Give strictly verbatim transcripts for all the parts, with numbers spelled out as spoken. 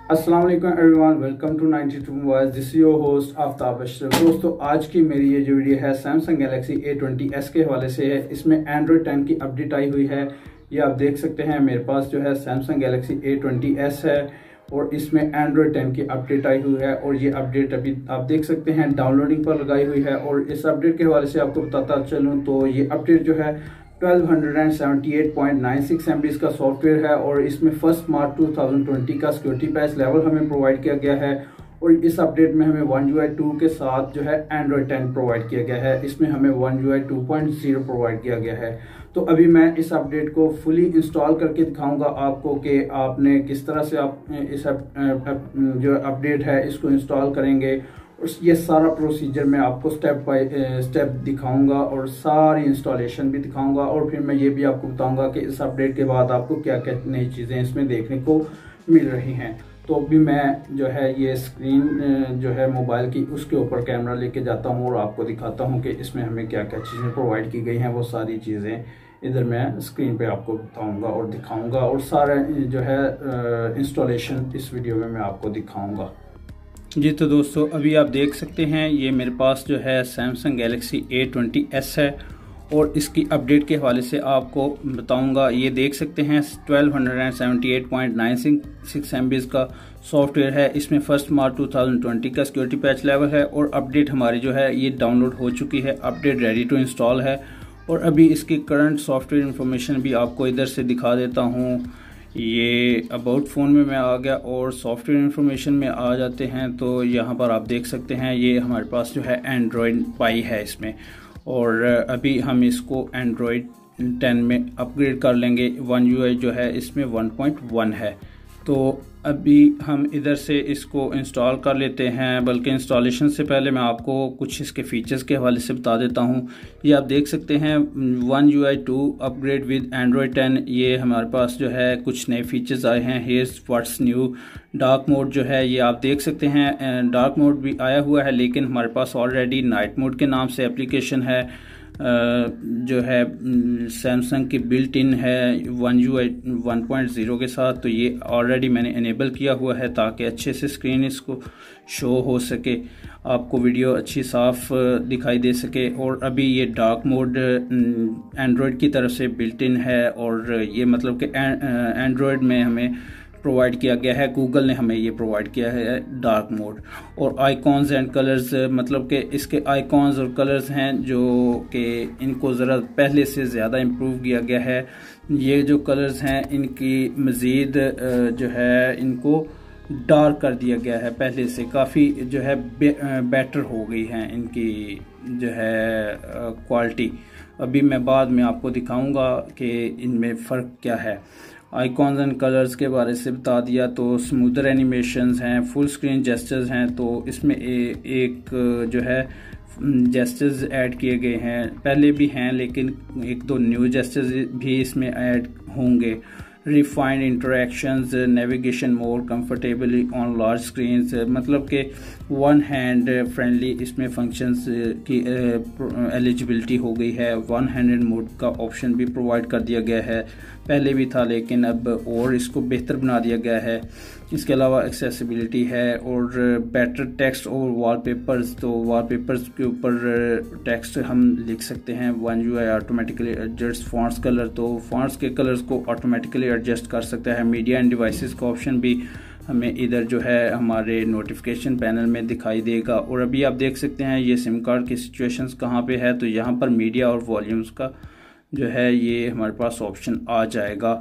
अस्सलाम वालेकुम everyone, welcome to ninety two mobiles. This your host Aftab Ashraf. दोस्तों, आज की मेरी ये जो वीडियो है Samsung Galaxy A twenty S के हवाले से है। इसमें एंड्रॉयड टेन की अपडेट आई हुई है। ये आप देख सकते हैं, मेरे पास जो है Samsung Galaxy A twenty S है और इसमें एंड्रॉयड टेन की अपडेट आई हुई है। और ये अपडेट अभी आप देख सकते हैं डाउनलोडिंग पर लगाई हुई है। और इस अपडेट के हवाले से आपको बताता चलूँ तो ये अपडेट जो है twelve seventy eight point nine six M B का सॉफ्टवेयर है और इसमें first March two thousand twenty का सिक्योरिटी पैच लेवल हमें प्रोवाइड किया गया है। और इस अपडेट में हमें वन यू आई टू के साथ जो है एंड्रॉयड टेन प्रोवाइड किया गया है। इसमें हमें one U I two point zero provide किया गया है। तो अभी मैं इस अपडेट को फुली इंस्टॉल करके दिखाऊंगा आपको कि आपने किस तरह से आप इस जो अपडेट है इसको इंस्टॉल करेंगे। ये सारा प्रोसीजर मैं आपको स्टेप बाय स्टेप दिखाऊंगा और सारी इंस्टॉलेशन भी दिखाऊंगा। और फिर मैं ये भी आपको बताऊंगा कि इस अपडेट के बाद आपको क्या क्या नई चीज़ें इसमें देखने को मिल रही हैं। तो अभी मैं जो है ये स्क्रीन जो है मोबाइल की उसके ऊपर कैमरा लेके जाता हूँ और आपको दिखाता हूँ कि इसमें हमें क्या क्या चीज़ें प्रोवाइड की गई हैं। वो सारी चीज़ें इधर मैं स्क्रीन पे आपको बताऊँगा और दिखाऊँगा और सारा जो है इंस्टॉलेशन इस वीडियो में मैं आपको दिखाऊँगा। जी तो दोस्तों, अभी आप देख सकते हैं ये मेरे पास जो है Samsung Galaxy A twenty S है और इसकी अपडेट के हवाले से आपको बताऊंगा। ये देख सकते हैं twelve seventy eight point nine six M B का सॉफ्टवेयर है। इसमें first March two thousand twenty का सिक्योरिटी पैच लेवल है और अपडेट हमारी जो है ये डाउनलोड हो चुकी है। अपडेट रेडी टू इंस्टॉल है और अभी इसकी करंट सॉफ्टवेयर इंफॉर्मेशन भी आपको इधर से दिखा देता हूँ। ये अबाउट फ़ोन में मैं आ गया और सॉफ्टवेयर इन्फॉर्मेशन में आ जाते हैं। तो यहाँ पर आप देख सकते हैं ये हमारे पास जो है एंड्रॉयड पाई है इसमें। और अभी हम इसको एंड्रॉयड टेन में अपग्रेड कर लेंगे। वन यू आई जो है इसमें वन पॉइंट वन है। तो अभी हम इधर से इसको इंस्टॉल कर लेते हैं। बल्कि इंस्टॉलेशन से पहले मैं आपको कुछ इसके फीचर्स के हवाले से बता देता हूँ। ये आप देख सकते हैं one U I two upgrade with Android ten. ये हमारे पास जो है कुछ नए फीचर्स आए हैं। Here's what's new. Dark mode जो है ये आप देख सकते हैं, डार्क मोड भी आया हुआ है लेकिन हमारे पास ऑलरेडी नाइट मोड के नाम से एप्लीकेशन है जो है सैमसंग की बिल्ट इन है one U I one point zero के साथ। तो ये ऑलरेडी मैंने इनेबल किया हुआ है ताकि अच्छे से स्क्रीन इसको शो हो सके, आपको वीडियो अच्छी साफ दिखाई दे सके। और अभी ये डार्क मोड एंड्रॉयड की तरफ से बिल्ट इन है और ये मतलब कि एंड्रॉयड में हमें प्रोवाइड किया गया है, गूगल ने हमें ये प्रोवाइड किया है डार्क मोड। और आइकॉन्स एंड कलर्स मतलब कि इसके आइकॉन्स और कलर्स हैं जो कि इनको ज़रा पहले से ज़्यादा इम्प्रूव किया गया है। ये जो कलर्स हैं इनकी मज़ीद जो है इनको डार्क कर दिया गया है, पहले से काफ़ी जो है बे, बेटर हो गई हैं इनकी जो है क्वालिटी। अभी मैं बाद में आपको दिखाऊंगा कि इनमें फ़र्क क्या है। आइकॉन्स एंड कलर्स के बारे से बता दिया। तो स्मूदर एनिमेशंस हैं, फुल स्क्रीन जेस्चर्स हैं। तो इसमें ए, एक जो है जेस्चर्स ऐड किए गए हैं, पहले भी हैं लेकिन एक दो न्यू जेस्चर्स भी इसमें ऐड होंगे। Refined interactions, navigation mode comfortably on large screens, मतलब कि वन हैंड फ्रेंडली इसमें फंक्शंस की एलिजिबिलिटी हो गई है। वन हैंडेड मोड का ऑप्शन भी प्रोवाइड कर दिया गया है, पहले भी था लेकिन अब और इसको बेहतर बना दिया गया है। इसके अलावा एक्सेसिबिलिटी है और बेटर टेक्स्ट और वॉलपेपर्स। तो वॉलपेपर्स के ऊपर टेक्स्ट हम लिख सकते हैं। One U I automatically adjust fonts colour, तो फॉन्ट्स के कलर्स को ऑटोमेटिकली एडजस्ट कर सकता है। मीडिया एंड डिवाइसेस का ऑप्शन भी हमें इधर जो है हमारे नोटिफिकेशन पैनल में दिखाई देगा। और अभी आप देख सकते हैं ये सिम कार्ड की सिचुएशंस कहाँ पे है। तो यहाँ पर मीडिया और वॉल्यूम्स का जो है ये हमारे पास ऑप्शन आ जाएगा।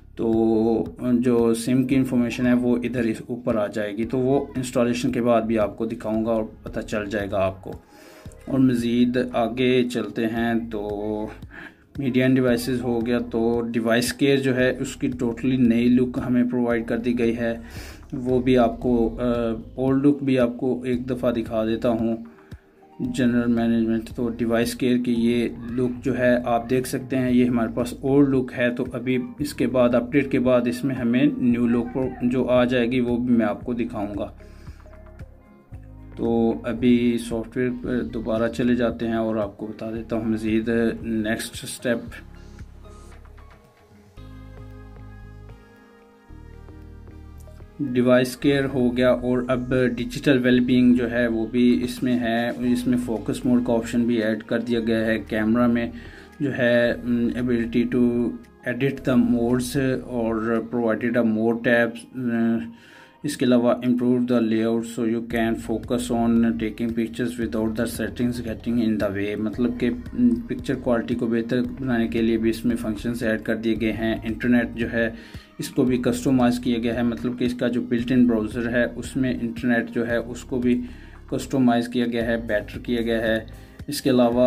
तो जो सिम की इंफॉर्मेशन है वो इधर इस ऊपर आ जाएगी। तो वो इंस्टॉलेशन के बाद भी आपको दिखाऊंगा और पता चल जाएगा आपको। और मज़ीद आगे चलते हैं तो मीडिया एंड डिवाइसेस हो गया। तो डिवाइस केयर जो है उसकी टोटली नई लुक हमें प्रोवाइड कर दी गई है। वो भी आपको ओल्ड लुक भी आपको एक दफ़ा दिखा देता हूँ। जनरल मैनेजमेंट, तो डिवाइस केयर की ये लुक जो है आप देख सकते हैं, ये हमारे पास ओल्ड लुक है। तो अभी इसके बाद अपडेट के बाद इसमें हमें न्यू लुक जो आ जाएगी वो भी मैं आपको दिखाऊंगा। तो अभी सॉफ्टवेयर पर दोबारा चले जाते हैं और आपको बता देता हूँ मज़ीद नेक्स्ट स्टेप। डिवाइस केयर हो गया, और अब डिजिटल वेलबींग जो है वो भी इसमें है। इसमें फोकस मोड का ऑप्शन भी ऐड कर दिया गया है। कैमरा में जो है ability to edit the modes और प्रोवाइडेड अ मोड टैब्स। इसके अलावा improve the layout so you can focus on taking pictures without the settings getting in the way. मतलब कि पिक्चर क्वालिटी को बेहतर बनाने के लिए भी इसमें फंक्शंस ऐड कर दिए गए हैं। इंटरनेट जो है इसको भी कस्टमाइज किया गया है, मतलब कि इसका जो बिल्ट इन ब्राउज़र है उसमें इंटरनेट जो है उसको भी कस्टमाइज किया गया है, बेटर किया गया है। इसके अलावा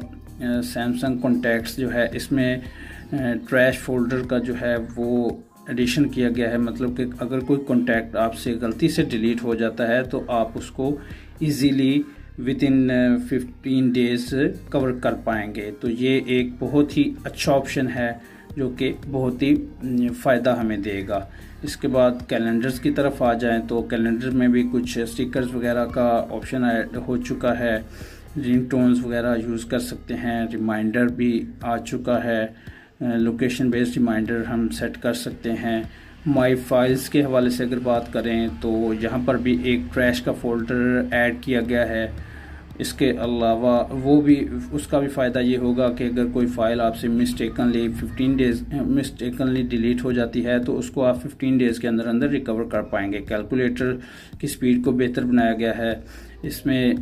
सैमसंग कॉन्टैक्ट्स जो है इसमें ट्रैश फोल्डर का जो है वो एडिशन किया गया है। मतलब कि अगर कोई कॉन्टैक्ट आपसे गलती से डिलीट हो जाता है तो आप उसको easily within fifteen days cover कर पाएंगे। तो ये एक बहुत ही अच्छा ऑप्शन है जो कि बहुत ही फ़ायदा हमें देगा। इसके बाद कैलेंडर्स की तरफ आ जाएं तो कैलेंडर में भी कुछ स्टिकर्स वगैरह का ऑप्शन ऐड हो चुका है। रिंग टोन्स वगैरह यूज़ कर सकते हैं। रिमाइंडर भी आ चुका है। लोकेशन बेस्ड रिमाइंडर हम सेट कर सकते हैं। माई फाइल्स के हवाले से अगर बात करें तो यहाँ पर भी एक ट्रैश का फोल्डर ऐड किया गया है। इसके अलावा वो भी उसका भी फ़ायदा ये होगा कि अगर कोई फ़ाइल आपसे mistakenly fifteen days mistakenly delete हो जाती है तो उसको आप फिफ्टीन डेज़ के अंदर अंदर रिकवर कर पाएंगे। कैलकुलेटर की स्पीड को बेहतर बनाया गया है। इसमें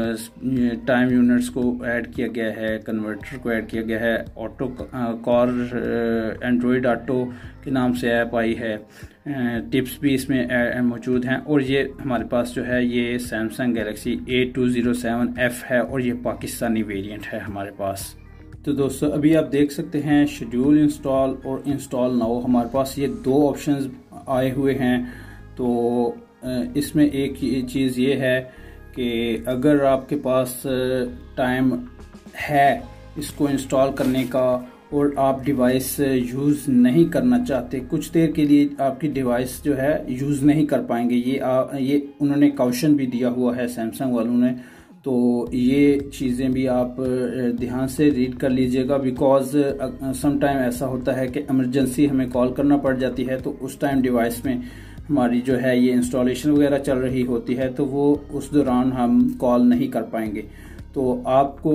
टाइम यूनिट्स को ऐड किया गया है, कन्वर्टर को ऐड किया गया है। ऑटो कॉर एंड्रॉयड ऑटो के नाम से ऐप आई है। टिप्स भी इसमें मौजूद हैं। और ये हमारे पास जो है ये Samsung Galaxy A two zero seven F है और ये पाकिस्तानी वेरिएंट है हमारे पास। तो दोस्तों अभी आप देख सकते हैं शेड्यूल इंस्टॉल और इंस्टॉल नाउ, हमारे पास ये दो ऑप्शंस आए हुए हैं। तो इसमें एक चीज़ ये है कि अगर आपके पास टाइम है इसको इंस्टॉल करने का और आप डिवाइस यूज़ नहीं करना चाहते, कुछ देर के लिए आपकी डिवाइस जो है यूज़ नहीं कर पाएंगे, ये आ, ये उन्होंने काउशन भी दिया हुआ है सैमसंग वालों ने। तो ये चीज़ें भी आप ध्यान से रीड कर लीजिएगा, बिकॉज सम टाइम ऐसा होता है कि इमरजेंसी हमें कॉल करना पड़ जाती है, तो उस टाइम डिवाइस में हमारी जो है ये इंस्टॉलेशन वगैरह चल रही होती है, तो वो उस दौरान हम कॉल नहीं कर पाएंगे। तो आपको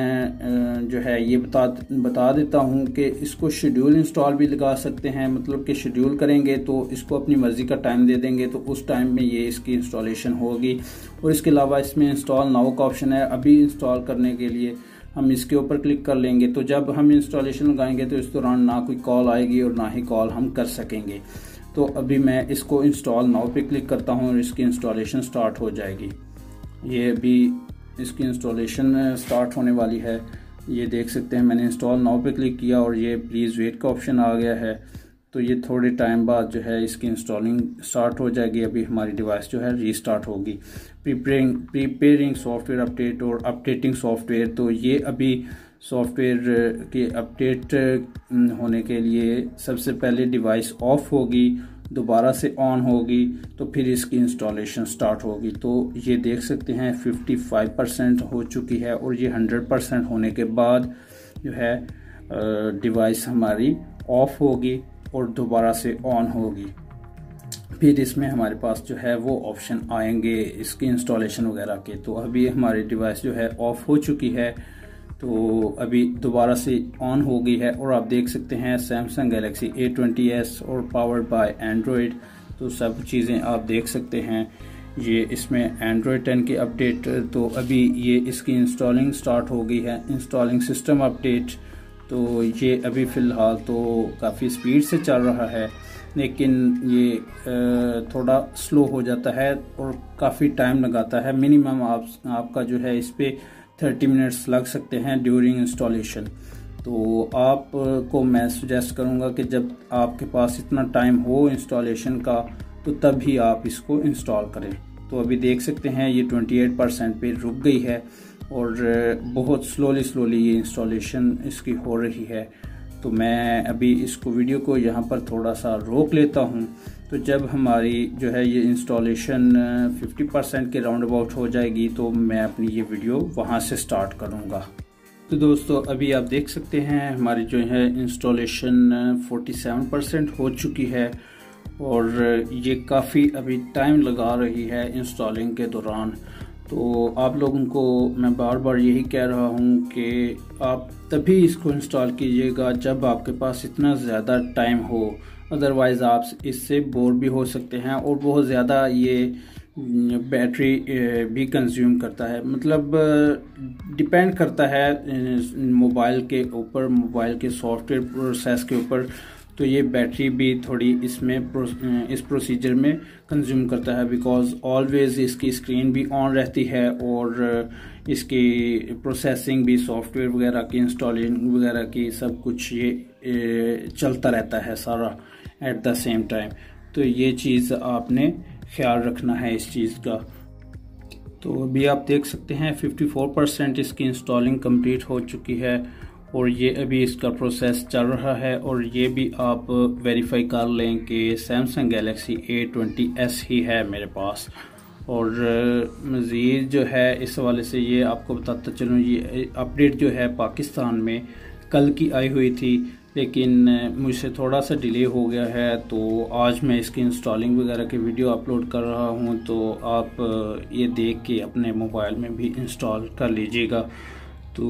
मैं जो है ये बता बता देता हूँ कि इसको शेड्यूल इंस्टॉल भी लगा सकते हैं। मतलब कि शेड्यूल करेंगे तो इसको अपनी मर्ज़ी का टाइम दे देंगे तो उस टाइम में ये इसकी इंस्टॉलेशन होगी। और इसके अलावा इसमें इंस्टॉल नाउ का ऑप्शन है। अभी इंस्टॉल करने के लिए हम इसके ऊपर क्लिक कर लेंगे, तो जब हम इंस्टॉलेशन लगाएंगे तो इस दौरान ना कोई कॉल आएगी और ना ही कॉल हम कर सकेंगे। तो अभी मैं इसको इंस्टॉल नाउ पे क्लिक करता हूँ और इसकी इंस्टॉलेशन स्टार्ट हो जाएगी। ये अभी इसकी इंस्टॉलेशन स्टार्ट होने वाली है। ये देख सकते हैं मैंने इंस्टॉल नाउ पे क्लिक किया और ये प्लीज़ वेट का ऑप्शन आ गया है। तो ये थोड़े टाइम बाद जो है इसकी इंस्टॉलिंग स्टार्ट हो जाएगी। अभी हमारी डिवाइस जो है रीस्टार्ट होगी। प्रीपेयरिंग प्रीपेयरिंग सॉफ्टवेयर अपडेट और अपडेटिंग सॉफ्टवेयर, तो ये अभी सॉफ्टवेयर के अपडेट होने के लिए सबसे पहले डिवाइस ऑफ होगी, दोबारा से ऑन होगी, तो फिर इसकी इंस्टॉलेशन स्टार्ट होगी। तो ये देख सकते हैं पचपन परसेंट हो चुकी है और ये सौ परसेंट होने के बाद जो है डिवाइस हमारी ऑफ होगी और दोबारा से ऑन होगी। फिर इसमें हमारे पास जो है वो ऑप्शन आएंगे इसकी इंस्टॉलेशन वगैरह के। तो अभी हमारी डिवाइस जो है ऑफ हो चुकी है, तो अभी दोबारा से ऑन हो गई है और आप देख सकते हैं Samsung Galaxy A twenty S और पावर्ड बाय एंड्रॉयड। तो सब चीज़ें आप देख सकते हैं। ये इसमें एंड्रॉयड टेन की अपडेट, तो अभी ये इसकी इंस्टॉलिंग स्टार्ट हो गई है। इंस्टॉलिंग सिस्टम अपडेट, तो ये अभी फ़िलहाल तो काफ़ी स्पीड से चल रहा है, लेकिन ये थोड़ा स्लो हो जाता है और काफ़ी टाइम लगाता है। मिनिमम आप आपका जो है इस पर थर्टी मिनट्स लग सकते हैं ड्यूरिंग इंस्टॉलेशन। तो आपको मैं सजेस्ट करूंगा कि जब आपके पास इतना टाइम हो इंस्टॉलेशन का तो तभी आप इसको इंस्टॉल करें। तो अभी देख सकते हैं ये अट्ठाईस परसेंट पे रुक गई है और बहुत स्लोली स्लोली ये इंस्टॉलेशन इसकी हो रही है। तो मैं अभी इसको वीडियो को यहाँ पर थोड़ा सा रोक लेता हूँ। तो जब हमारी जो है ये इंस्टॉलेशन पचास परसेंट के राउंड अबाउट हो जाएगी तो मैं अपनी ये वीडियो वहाँ से स्टार्ट करूँगा। तो दोस्तों अभी आप देख सकते हैं हमारी जो है इंस्टॉलेशन सैंतालीस परसेंट हो चुकी है और ये काफ़ी अभी टाइम लगा रही है इंस्टॉलिंग के दौरान। तो आप लोगों को मैं बार बार यही कह रहा हूँ कि आप तभी इसको इंस्टॉल कीजिएगा जब आपके पास इतना ज़्यादा टाइम हो, अदरवाइज़ आप इससे बोर भी हो सकते हैं और बहुत ज़्यादा ये बैटरी भी कंज्यूम करता है। मतलब डिपेंड करता है मोबाइल के ऊपर, मोबाइल के सॉफ्टवेयर प्रोसेस के ऊपर। तो ये बैटरी भी थोड़ी इसमें प्रो, इस प्रोसीजर में कंज्यूम करता है, बिकॉज ऑलवेज इसकी स्क्रीन भी ऑन रहती है और इसकी प्रोसेसिंग भी, सॉफ्टवेयर वगैरह की इंस्टॉलिंग वगैरह की, सब कुछ ये चलता रहता है सारा एट द सेम टाइम। तो ये चीज़ आपने ख्याल रखना है इस चीज़ का। तो अभी आप देख सकते हैं चौवन परसेंट इसकी इंस्टॉलिंग कंप्लीट हो चुकी है और ये अभी इसका प्रोसेस चल रहा है। और ये भी आप वेरीफाई कर लें कि Samsung Galaxy A twenty S ही है मेरे पास। और मज़ीद जो है इस हवाले से ये आपको बताता चलूँ, ये अपडेट जो है पाकिस्तान में कल की आई हुई थी, लेकिन मुझसे थोड़ा सा डिले हो गया है। तो आज मैं इसकी इंस्टॉलिंग वगैरह की वीडियो अपलोड कर रहा हूँ, तो आप ये देख के अपने मोबाइल में भी इंस्टॉल कर लीजिएगा। तो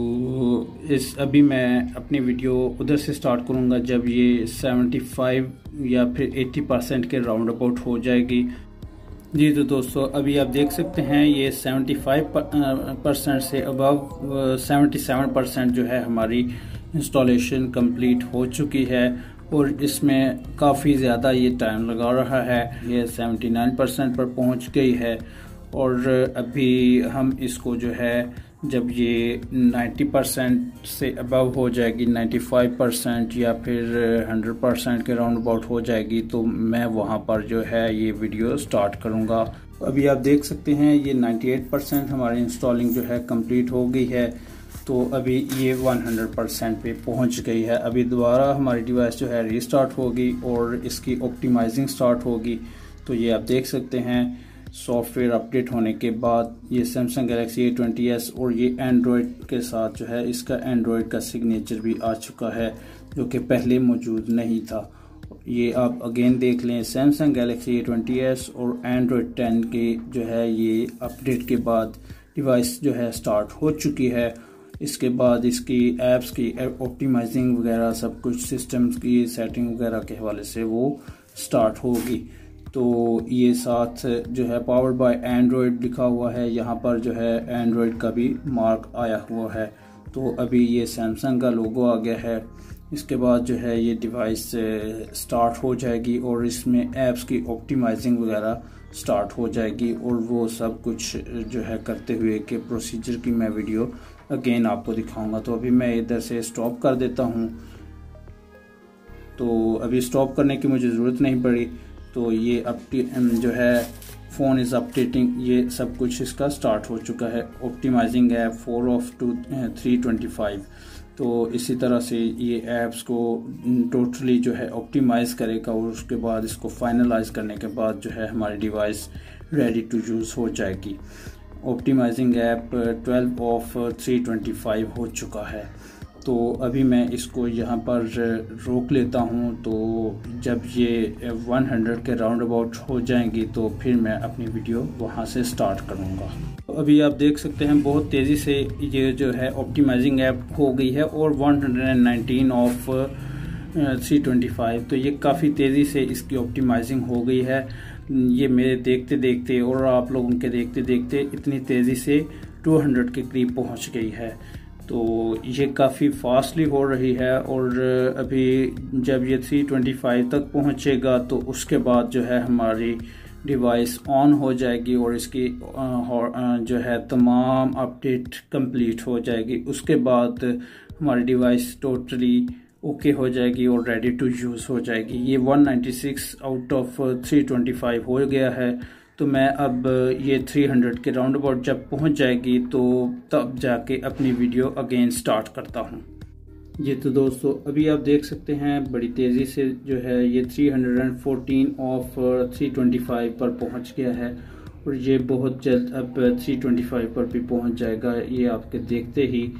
इस अभी मैं अपनी वीडियो उधर से स्टार्ट करूँगा जब ये पचहत्तर या फिर अस्सी परसेंट के राउंड अबाउट हो जाएगी। जी तो दोस्तों, अभी आप देख सकते हैं ये पचहत्तर परसेंट से अबव सतहत्तर परसेंट जो है हमारी इंस्टॉलेशन कंप्लीट हो चुकी है और इसमें काफ़ी ज़्यादा ये टाइम लगा रहा है। ये उन्यासी परसेंट पर पहुंच गई है और अभी हम इसको जो है जब ये नब्बे परसेंट से अबव हो जाएगी, पचानवे परसेंट या फिर सौ परसेंट के राउंड अबाउट हो जाएगी, तो मैं वहाँ पर जो है ये वीडियो स्टार्ट करूँगा। अभी आप देख सकते हैं ये अट्ठानवे परसेंट हमारी इंस्टॉलिंग जो है कंप्लीट हो गई है। तो अभी ये सौ परसेंट पे पहुंच गई है। अभी दोबारा हमारी डिवाइस जो है रीस्टार्ट होगी और इसकी ऑप्टिमाइजिंग स्टार्ट होगी। तो ये आप देख सकते हैं सॉफ्टवेयर अपडेट होने के बाद ये Samsung Galaxy A twenty S और ये एंड्रॉयड के साथ जो है इसका एंड्रॉयड का सिग्नेचर भी आ चुका है, जो कि पहले मौजूद नहीं था। ये आप अगेन देख लें, Samsung Galaxy A twenty S और एंड्रॉयड टेन के जो है ये अपडेट के बाद डिवाइस जो है स्टार्ट हो चुकी है। इसके बाद इसकी ऐप्स की ऑप्टिमाइजिंग वगैरह सब कुछ, सिस्टम्स की सेटिंग वगैरह के हवाले से वो स्टार्ट होगी। तो ये साथ जो है पावर्ड बाय एंड्रॉयड लिखा हुआ है, यहाँ पर जो है एंड्रॉयड का भी मार्क आया हुआ है। तो अभी ये सैमसंग का लोगो आ गया है। इसके बाद जो है ये डिवाइस स्टार्ट हो जाएगी और इसमें ऐप्स की ऑप्टिमाइजिंग वगैरह स्टार्ट हो जाएगी और वो सब कुछ जो है करते हुए के प्रोसीजर की मैं वीडियो अगेन आपको दिखाऊंगा। तो अभी मैं इधर से स्टॉप कर देता हूँ। तो अभी स्टॉप करने की मुझे ज़रूरत नहीं पड़ी। तो ये अपडेट जो है फ़ोन इज़ अपडेटिंग, ये सब कुछ इसका स्टार्ट हो चुका है। Optimising app four of two three twenty five. तो इसी तरह से ये ऐप्स को टोटली जो है ऑप्टिमाइज़ करेगा और उसके बाद इसको फाइनलाइज करने के बाद जो है हमारी डिवाइस रेडी टू यूज़ हो जाएगी। Optimising app twelve of three twenty five हो चुका है। तो अभी मैं इसको यहाँ पर रोक लेता हूँ। तो जब ये सौ के राउंड अबाउट हो जाएंगी तो फिर मैं अपनी वीडियो वहाँ से स्टार्ट करूँगा। तो अभी आप देख सकते हैं बहुत तेज़ी से ये जो है ऑप्टिमाइजिंग ऐप हो गई है और एक सौ उन्नीस ऑफ थ्री ट्वेंटी फाइव। तो ये काफ़ी तेज़ी से इसकी ऑप्टिमाइजिंग हो गई है। ये मेरे देखते देखते और आप लोगों के देखते देखते इतनी तेज़ी से दो सौ के करीब पहुँच गई है। तो ये काफ़ी फास्टली हो रही है और अभी जब ये थ्री ट्वेंटी फाइव तक पहुँचेगा तो उसके बाद जो है हमारी डिवाइस ऑन हो जाएगी और इसकी जो है तमाम अपडेट कंप्लीट हो जाएगी। उसके बाद हमारी डिवाइस टोटली ओके हो जाएगी और रेडी टू यूज़ हो जाएगी। ये एक सौ छियानवे out of three twenty five हो गया है। तो मैं अब ये तीन सौ के राउंड अबाउट जब पहुंच जाएगी तो तब जाके अपनी वीडियो अगेन स्टार्ट करता हूं। ये तो दोस्तों अभी आप देख सकते हैं बड़ी तेज़ी से जो है ये तीन सौ चौदह ऑफ थ्री ट्वेंटी फाइव पर पहुंच गया है और ये बहुत जल्द अब थ्री ट्वेंटी फाइव पर भी पहुंच जाएगा। ये आपके देखते ही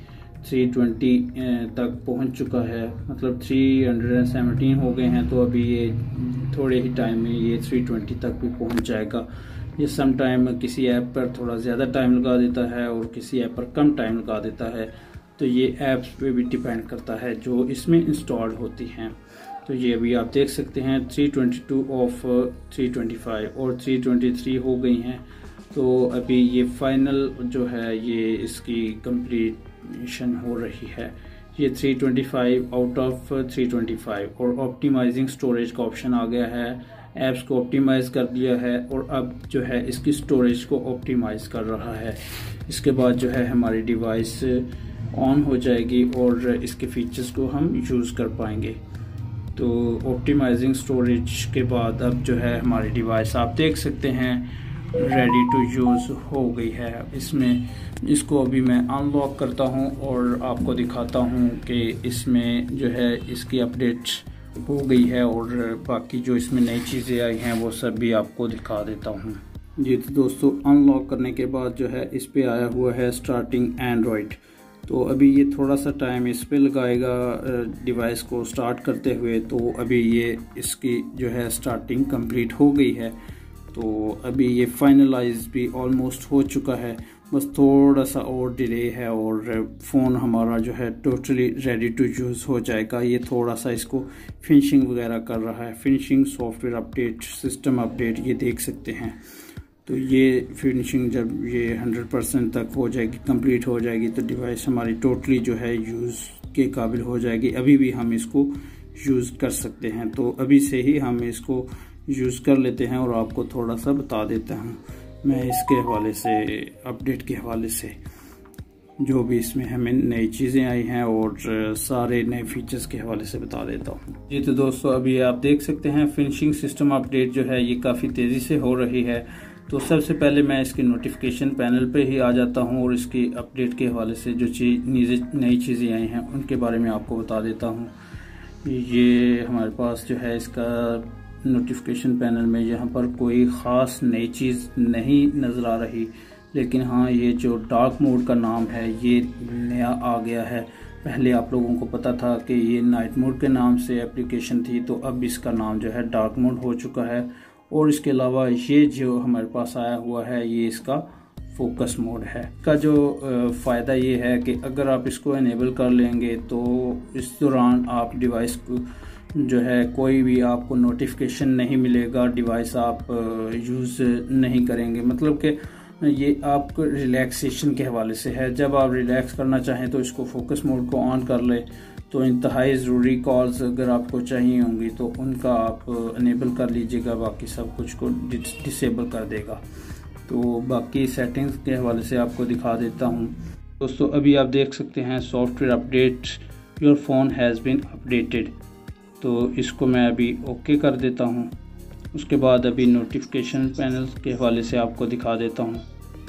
थ्री ट्वेंटी तक पहुंच चुका है, मतलब थ्री हंड्रेड सेवनटीन हो गए हैं। तो अभी ये थोड़े ही टाइम में ये थ्री ट्वेंटी तक भी पहुंच जाएगा। ये सम टाइम किसी ऐप पर थोड़ा ज़्यादा टाइम लगा देता है और किसी ऐप पर कम टाइम लगा देता है, तो ये ऐप्स पे भी डिपेंड करता है जो इसमें इंस्टॉल होती हैं। तो ये अभी आप देख सकते हैं three twenty two of three twenty five और थ्री ट्वेंटी थ्री हो गई हैं। तो अभी ये फाइनल जो है ये इसकी कंप्लीशन हो रही है। ये three twenty five out of three twenty five और ऑप्टिमाइजिंग स्टोरेज का ऑप्शन आ गया है। ऐप्स को ऑप्टिमाइज कर दिया है और अब जो है इसकी स्टोरेज को ऑप्टिमाइज कर रहा है। इसके बाद जो है हमारी डिवाइस ऑन हो जाएगी और इसके फीचर्स को हम यूज़ कर पाएंगे। तो ऑप्टिमाइजिंग स्टोरेज के बाद अब जो है हमारी डिवाइस आप देख सकते हैं रेडी टू यूज़ हो गई है। इसमें इसको अभी मैं अनलॉक करता हूं और आपको दिखाता हूं कि इसमें जो है इसकी अपडेट हो गई है और बाकी जो इसमें नई चीज़ें आई हैं वो सब भी आपको दिखा देता हूं। जी तो दोस्तों, अनलॉक करने के बाद जो है इस पे आया हुआ है स्टार्टिंग एंड्रॉयड। तो अभी ये थोड़ा सा टाइम इस पे लगाएगा डिवाइस को स्टार्ट करते हुए। तो अभी ये इसकी जो है स्टार्टिंग कंप्लीट हो गई है। तो अभी ये फाइनलाइज भी ऑलमोस्ट हो चुका है, बस थोड़ा सा और डिले है और फ़ोन हमारा जो है टोटली रेडी टू यूज़ हो जाएगा। ये थोड़ा सा इसको फिनिशिंग वगैरह कर रहा है, finishing software update, system update, ये देख सकते हैं। तो ये फिनिशिंग जब ये हंड्रेड परसेंट तक हो जाएगी, कंप्लीट हो जाएगी, तो डिवाइस हमारी टोटली जो है यूज़ के काबिल हो जाएगी। अभी भी हम इसको यूज़ कर सकते हैं। तो अभी से ही हम इसको यूज़ कर लेते हैं और आपको थोड़ा सा बता देता हूँ मैं इसके हवाले से, अपडेट के हवाले से, जो भी इसमें हमें नई चीज़ें आई हैं और सारे नए फीचर्स के हवाले से बता देता हूँ। जी तो दोस्तों, अभी आप देख सकते हैं फिनिशिंग सिस्टम अपडेट जो है ये काफ़ी तेज़ी से हो रही है। तो सबसे पहले मैं इसके नोटिफिकेशन पैनल पे ही आ जाता हूँ और इसकी अपडेट के हवाले से जो चीज़ नई चीज़ें आई हैं उनके बारे में आपको बता देता हूँ। ये हमारे पास जो है इसका नोटिफिकेशन पैनल में यहाँ पर कोई ख़ास नई चीज़ नहीं नज़र आ रही, लेकिन हाँ ये जो डार्क मोड का नाम है ये नया आ गया है। पहले आप लोगों को पता था कि ये नाइट मोड के नाम से एप्लीकेशन थी, तो अब इसका नाम जो है डार्क मोड हो चुका है। और इसके अलावा ये जो हमारे पास आया हुआ है ये इसका फोकस मोड है। इसका जो फ़ायदा ये है कि अगर आप इसको इनेबल कर लेंगे तो इस दौरान आप डिवाइस को जो है कोई भी आपको नोटिफिकेशन नहीं मिलेगा, डिवाइस आप यूज़ नहीं करेंगे। मतलब कि ये आपको रिलैक्सेशन के हवाले से है। जब आप रिलैक्स करना चाहें तो इसको फोकस मोड को ऑन कर ले, तो इंतहाई ज़रूरी कॉल्स अगर आपको चाहिए होंगी तो उनका आप इनेबल कर लीजिएगा, बाकी सब कुछ को डिसेबल कर देगा। तो बाकी सेटिंग्स के हवाले से आपको दिखा देता हूँ। दोस्तों अभी आप देख सकते हैं software update, your phone has been updated. तो इसको मैं अभी ओके कर देता हूँ। उसके बाद अभी नोटिफिकेशन पैनल के हवाले से आपको दिखा देता हूँ।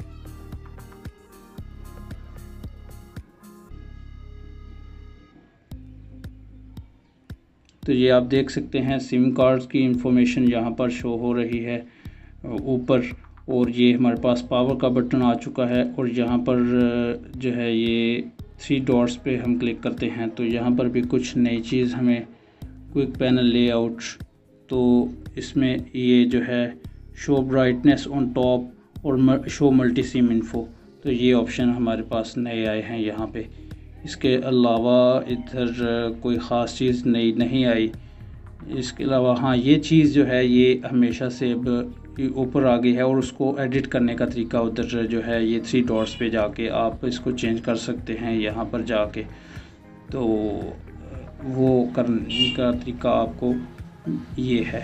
तो ये आप देख सकते हैं सिम कार्ड्स की इंफॉर्मेशन यहाँ पर शो हो रही है ऊपर, और ये हमारे पास पावर का बटन आ चुका है। और यहाँ पर जो है ये थ्री डॉट्स पे हम क्लिक करते हैं तो यहाँ पर भी कुछ नई चीज़ हमें, क्विक पैनल लेआउट, तो इसमें ये जो है शो ब्राइटनेस ऑन टॉप और शो मल्टी सिम इन्फो, तो ये ऑप्शन हमारे पास नए आए हैं यहाँ पे। इसके अलावा इधर कोई ख़ास चीज़ नई नहीं आई। इसके अलावा हाँ ये चीज़ जो है ये हमेशा से अब ऊपर आ गई है और उसको एडिट करने का तरीका उधर जो है ये थ्री डॉट्स पे जाके आप इसको चेंज कर सकते हैं। यहाँ पर जाके तो वो करने का तरीका आपको ये है।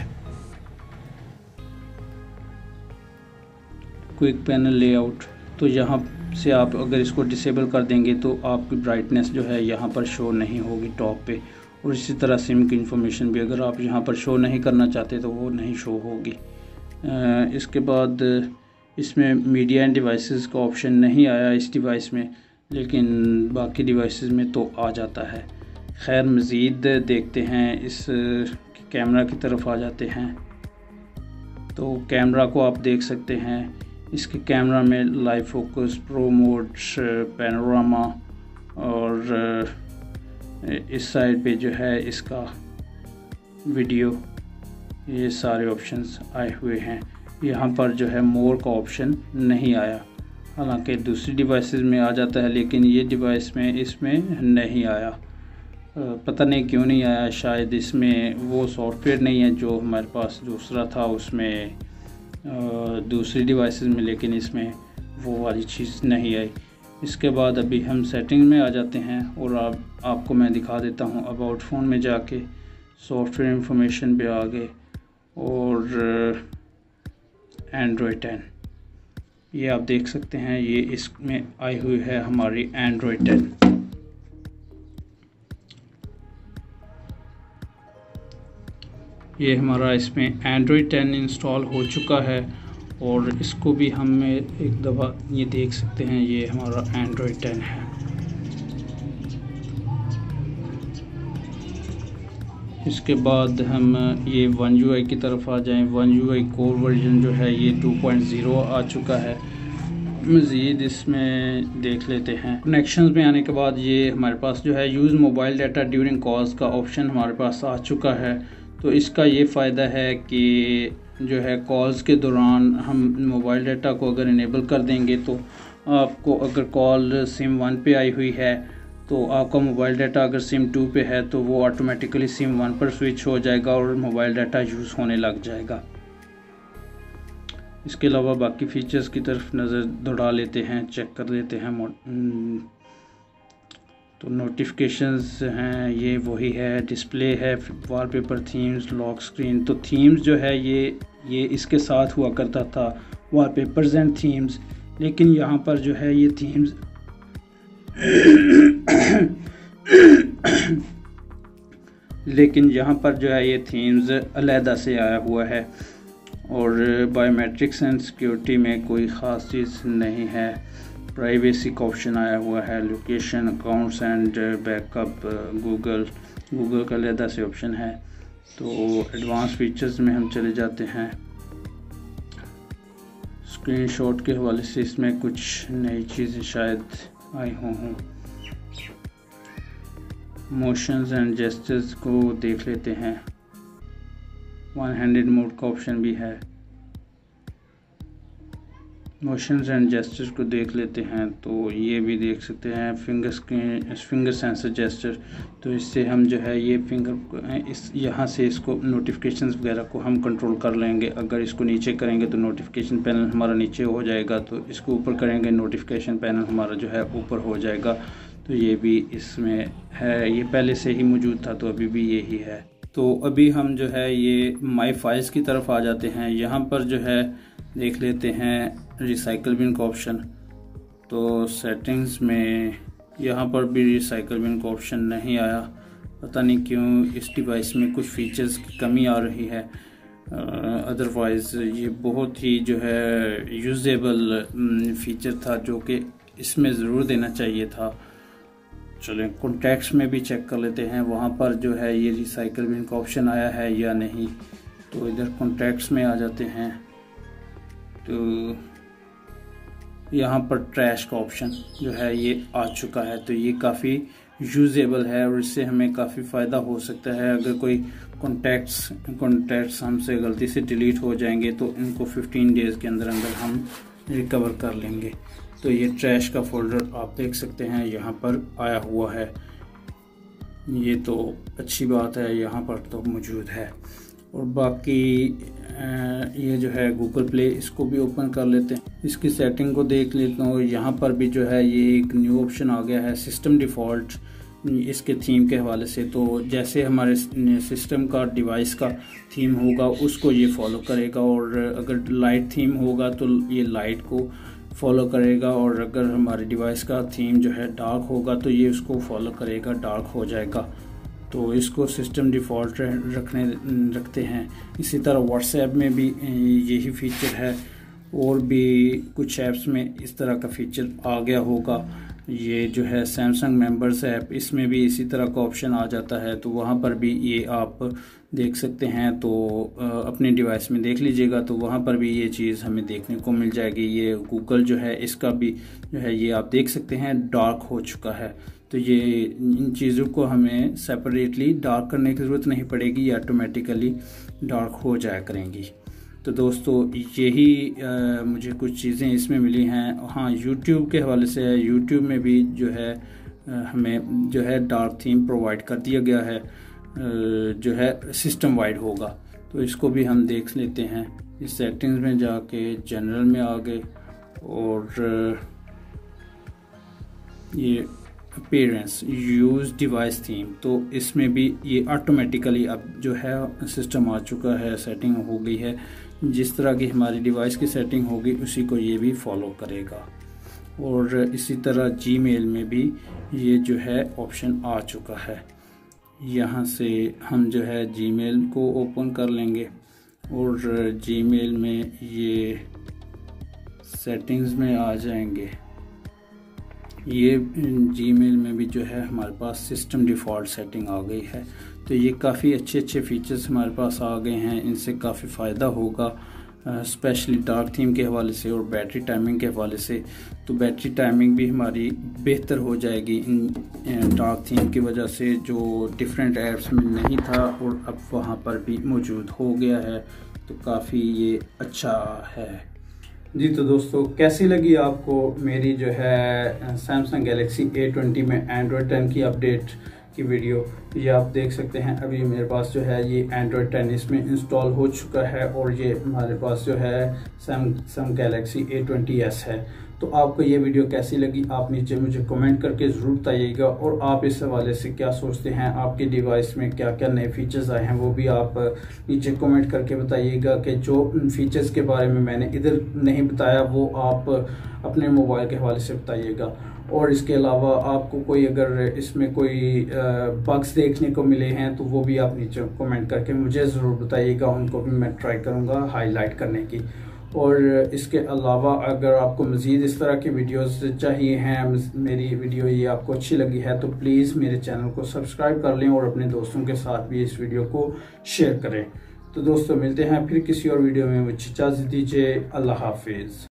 क्विक पैनल लेआउट, तो यहाँ से आप अगर इसको डिसेबल कर देंगे तो आपकी ब्राइटनेस जो है यहाँ पर शो नहीं होगी टॉप पे। और इसी तरह सिम की इंफॉर्मेशन भी अगर आप यहाँ पर शो नहीं करना चाहते तो वो नहीं शो होगी। इसके बाद इसमें मीडिया एंड डिवाइसेस का ऑप्शन नहीं आया इस डिवाइस में, लेकिन बाकी डिवाइसेस में तो आ जाता है। खैर मज़ीद देखते हैं, इस कैमरा की तरफ आ जाते हैं। तो कैमरा को आप देख सकते हैं, इसके कैमरा में live focus, pro mode, panorama और इस साइड पे जो है इसका वीडियो, ये सारे ऑप्शंस आए हुए हैं। यहाँ पर जो है मोर का ऑप्शन नहीं आया, हालांकि दूसरी डिवाइसेस में आ जाता है लेकिन ये डिवाइस में इसमें नहीं आया। पता नहीं क्यों नहीं आया, शायद इसमें वो सॉफ्टवेयर नहीं है जो हमारे पास दूसरा था उसमें दूसरी डिवाइसेस में, लेकिन इसमें वो वाली चीज़ नहीं आई। इसके बाद अभी हम सेटिंग में आ जाते हैं और आप आपको मैं दिखा देता हूँ अबाउट फ़ोन में जाके सॉफ्टवेयर इंफॉर्मेशन पे आ गए और एंड्रॉयड टेन, ये आप देख सकते हैं, ये इसमें आई हुई है हमारी एंड्रॉयड टेन। ये हमारा इसमें एंड्रॉयड टेन इंस्टॉल हो चुका है और इसको भी हम एक दफ़ा ये देख सकते हैं, ये हमारा एंड्रॉयड टेन है। इसके बाद हम ये वन यू आई की तरफ आ जाएं। One U I core version जो है ये टू पॉइंट ज़ीरो आ चुका है। मज़ीद इसमें देख लेते हैं। कनेक्शंस में आने के बाद ये हमारे पास जो है use mobile data during calls का ऑप्शन हमारे पास आ चुका है। तो इसका ये फ़ायदा है कि जो है कॉल्स के दौरान हम मोबाइल डाटा को अगर इनेबल कर देंगे तो आपको अगर कॉल सिम वन पे आई हुई है तो आपका मोबाइल डाटा अगर सिम टू पे है तो वो ऑटोमेटिकली सिम वन पर स्विच हो जाएगा और मोबाइल डाटा यूज़ होने लग जाएगा। इसके अलावा बाकी फ़ीचर्स की तरफ नज़र दौड़ा लेते हैं, चेक कर लेते हैं। तो नोटिफिकेशंस हैं, ये वही है, डिस्प्ले है, वॉलपेपर, थीम्स, लॉक स्क्रीन। तो थीम्स जो है ये ये इसके साथ हुआ करता था, वॉलपेपर्स एंड थीम्स, लेकिन यहाँ पर जो है ये थीम्स लेकिन यहाँ पर जो है ये थीम्स अलहदा से आया हुआ है और बायोमेट्रिक्स एंड सिक्योरिटी में कोई ख़ास चीज़ नहीं है। प्राइवेसी का ऑप्शन आया हुआ है, location, accounts and backup, Google Google का अलहदा से ऑप्शन है। तो एडवांस फीचर्स में हम चले जाते हैं। स्क्रीनशॉट के हवाले से इसमें कुछ नई चीज़ें शायद आई हों हों मोशंस एंड जेस्चर्स को देख लेते हैं। वन हैंडेड मोड का ऑप्शन भी है। मोशंस एंड जेस्चर्स को देख लेते हैं तो ये भी देख सकते हैं, finger screen finger sensor gesture. तो इससे हम जो है ये फिंगर इस यहाँ से इसको नोटिफिकेशंस वगैरह को हम कंट्रोल कर लेंगे। अगर इसको नीचे करेंगे तो नोटिफिकेशन पैनल हमारा नीचे हो जाएगा, तो इसको ऊपर करेंगे नोटिफिकेशन पैनल हमारा जो है ऊपर हो जाएगा। तो ये भी इसमें है, ये पहले से ही मौजूद था तो अभी भी यही है। तो अभी हम जो है ये माई फाइल्स की तरफ आ जाते हैं। यहाँ पर जो है देख लेते हैं रिसाइकल बिन का ऑप्शन। तो सेटिंग्स में यहाँ पर भी रिसाइकल बिन का ऑप्शन नहीं आया, पता नहीं क्यों, इस डिवाइस में कुछ फीचर्स की कमी आ रही है। अदरवाइज़ ये बहुत ही जो है यूजेबल फीचर था जो कि इसमें ज़रूर देना चाहिए था। चलें कॉन्टैक्ट्स में भी चेक कर लेते हैं, वहाँ पर जो है ये रिसाइकल बिन का ऑप्शन आया है या नहीं। तो इधर कॉन्टैक्ट्स में आ जाते हैं तो यहाँ पर ट्रैश का ऑप्शन जो है ये आ चुका है। तो ये काफ़ी यूजेबल है और इससे हमें काफ़ी फ़ायदा हो सकता है। अगर कोई कॉन्टैक्ट्स कॉन्टैक्ट्स हमसे गलती से डिलीट हो जाएंगे तो इनको फिफ्टीन डेज़ के अंदर अंदर हम रिकवर कर लेंगे। तो ये ट्रैश का फोल्डर आप देख सकते हैं यहाँ पर आया हुआ है, ये तो अच्छी बात है, यहाँ पर तो मौजूद है। और बाकी ये जो है गूगल प्ले, इसको भी ओपन कर लेते हैं, इसकी सेटिंग को देख लेता हूँ। यहाँ पर भी जो है ये एक न्यू ऑप्शन आ गया है, सिस्टम डिफ़ॉल्ट, इसके थीम के हवाले से। तो जैसे हमारे सिस्टम का डिवाइस का थीम होगा उसको ये फॉलो करेगा, और अगर लाइट थीम होगा तो ये लाइट को फॉलो करेगा, और अगर हमारे डिवाइस का थीम जो है डार्क होगा तो ये उसको फॉलो करेगा, डार्क हो जाएगा। तो इसको सिस्टम डिफ़ॉल्ट रखने रखते हैं। इसी तरह व्हाट्सएप में भी यही फीचर है, और भी कुछ ऐप्स में इस तरह का फीचर आ गया होगा। ये जो है सैमसंग मेंबर्स ऐप, इसमें भी इसी तरह का ऑप्शन आ जाता है, तो वहाँ पर भी ये आप देख सकते हैं। तो अपने डिवाइस में देख लीजिएगा, तो वहाँ पर भी ये चीज़ हमें देखने को मिल जाएगी। ये गूगल जो है इसका भी जो है ये आप देख सकते हैं डार्क हो चुका है। तो ये इन चीज़ों को हमें सेपरेटली डार्क करने की ज़रूरत नहीं पड़ेगी, ये ऑटोमेटिकली डार्क हो जाया करेंगी। तो दोस्तों यही आ, मुझे कुछ चीज़ें इसमें मिली हैं। हाँ, यूट्यूब के हवाले से है, यूट्यूब में भी जो है आ, हमें जो है डार्क थीम प्रोवाइड कर दिया गया है, आ, जो है सिस्टम वाइड होगा। तो इसको भी हम देख लेते हैं। इस सेटिंग्स में जाके जनरल में आ गए और ये अपीयरेंस यूज डिवाइस थीम, तो इसमें भी ये ऑटोमेटिकली अब जो है सिस्टम आ चुका है, सेटिंग हो गई है। जिस तरह की हमारी डिवाइस की सेटिंग होगी उसी को ये भी फॉलो करेगा। और इसी तरह जीमेल में भी ये जो है ऑप्शन आ चुका है। यहाँ से हम जो है जीमेल को ओपन कर लेंगे और जीमेल में ये सेटिंग्स में आ जाएंगे। ये जीमेल में भी जो है हमारे पास सिस्टम डिफ़ॉल्ट सेटिंग आ गई है। तो ये काफ़ी अच्छे अच्छे फीचर्स हमारे पास आ गए हैं, इनसे काफ़ी फ़ायदा होगा, स्पेशली डार्क थीम के हवाले से और बैटरी टाइमिंग के हवाले से। तो बैटरी टाइमिंग भी हमारी बेहतर हो जाएगी इन डार्क थीम की वजह से, जो डिफरेंट ऐप्स में नहीं था और अब वहाँ पर भी मौजूद हो गया है। तो काफ़ी ये अच्छा है जी। तो दोस्तों कैसी लगी आपको मेरी जो है सैमसंग गैलेक्सी ए ट्वेंटी में एंड्रॉयड टेन की अपडेट की वीडियो? ये आप देख सकते हैं अभी मेरे पास जो है ये एंड्रॉयड टेन इसमें इंस्टॉल हो चुका है और ये हमारे पास जो है Samsung Galaxy A twenty S है। तो आपको ये वीडियो कैसी लगी आप नीचे मुझे कमेंट करके ज़रूर बताइएगा, और आप इस हवाले से क्या सोचते हैं, आपकी डिवाइस में क्या क्या नए फीचर्स आए हैं वो भी आप नीचे कमेंट करके बताइएगा। कि जो फीचर्स के बारे में मैंने इधर नहीं बताया वो आप अपने मोबाइल के हवाले से बताइएगा। और इसके अलावा आपको कोई अगर इसमें कोई बग्स देखने को मिले हैं तो वो भी आप नीचे कमेंट करके मुझे ज़रूर बताइएगा, उनको भी मैं ट्राई करूँगा हाईलाइट करने की। और इसके अलावा अगर आपको मज़ीद इस तरह की वीडियोस चाहिए हैं, मेरी वीडियो ये आपको अच्छी लगी है तो प्लीज़ मेरे चैनल को सब्सक्राइब कर लें और अपने दोस्तों के साथ भी इस वीडियो को शेयर करें। तो दोस्तों मिलते हैं फिर किसी और वीडियो में, मुझे इजाज़त दीजिए। अल्लाह हाफिज़।